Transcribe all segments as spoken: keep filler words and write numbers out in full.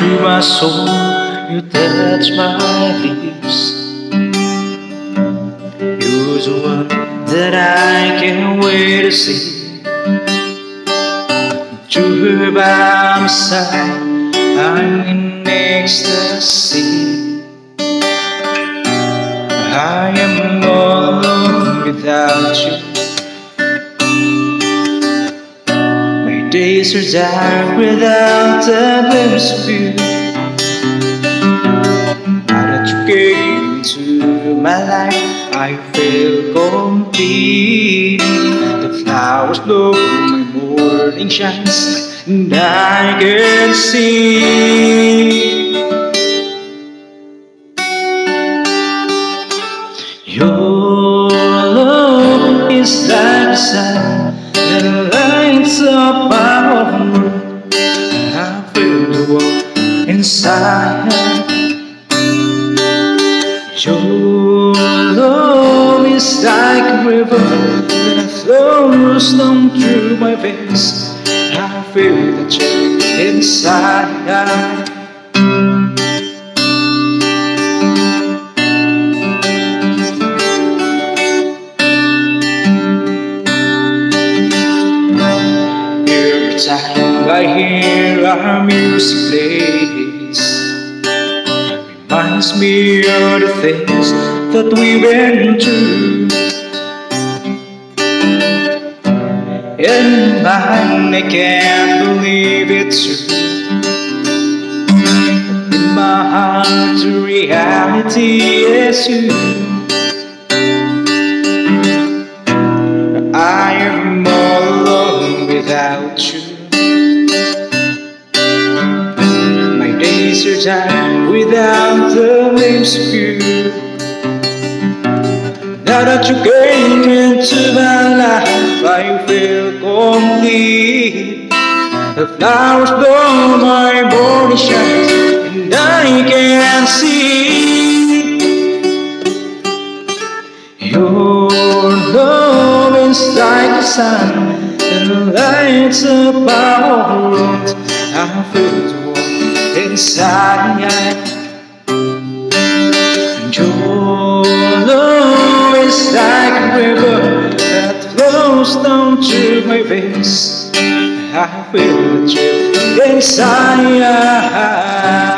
through my soul, you touch my lips. You're the one that I can't wait to see. To her by my side, I'm in ecstasy. I am all alone without you. My days are dark without a glimpse of you. Now that you came into my life, I feel complete. The flowers blow, my morning shines, and I can see. Your love is like the sun that lights up my world. I feel the world inside. Your love is like a river that flows down through my veins. I feel the chill inside. Time I hear our music plays, reminds me of the things that we went through. In mine, I can't believe it's true. In my heart, the reality is you. I am all alone without you. My days are dark without the glimpse of you. Now that you came into my life, I feel complete. The flowers blow, my body shines, and I can see. Your love is like the sun that lights up our world. I feel the warmth inside. Your love is like a river that flows down through my veins. I feel the chill inside.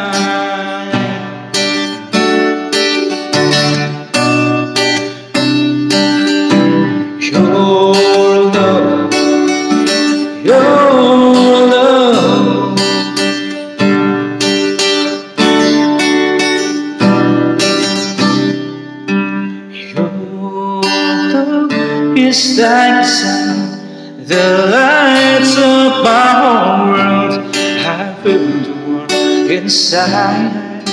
It's like the sun that lights up our world. I feel the warmth inside.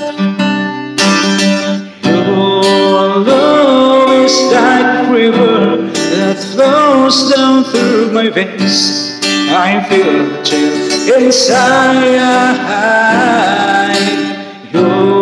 Your love is like a river that flows down through my veins. I feel the chill inside. Your